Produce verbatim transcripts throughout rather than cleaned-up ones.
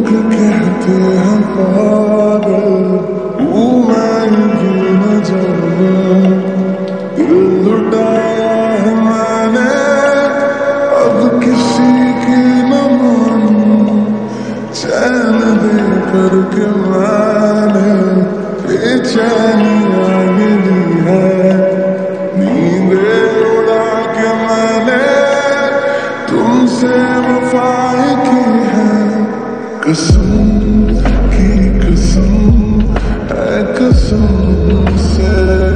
कहते हैं पागल, वो मैं भी न जानूं। दिल लुटाया है मैंने, अब किसी की न मानूं। चैन दे करके मैंने बेचैनियां ये ली है। नींदें उड़ा के मैंने तुमसे वफाएं की है। कसम की कसम है कसम से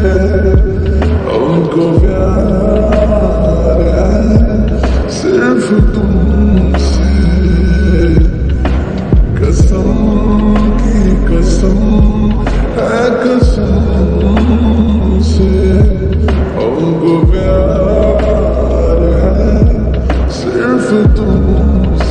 हमको प्यार है सिर्फ तुमसे। कसम की कसम है कसम से हमको प्यार है सिर्फ तुमसे।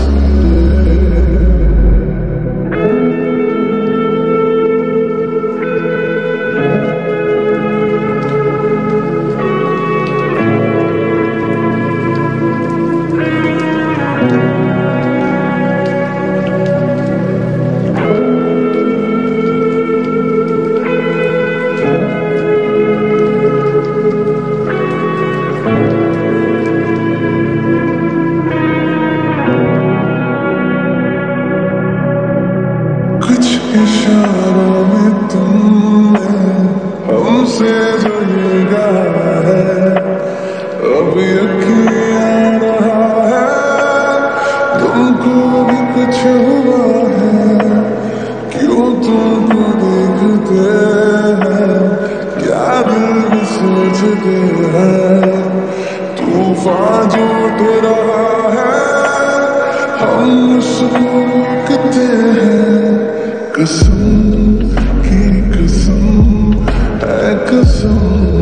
कुछ इशारों में तुमने हमसे जो ये गाया है, अब यकीन आ रहा है तुमको भी कुछ हुआ है। क्यों तुमको देखते हैं क्या दिल भी सोचते हैं। तूफान जो उठ रहा है हम उसको रोकते हैं। कसम की कसम है कसम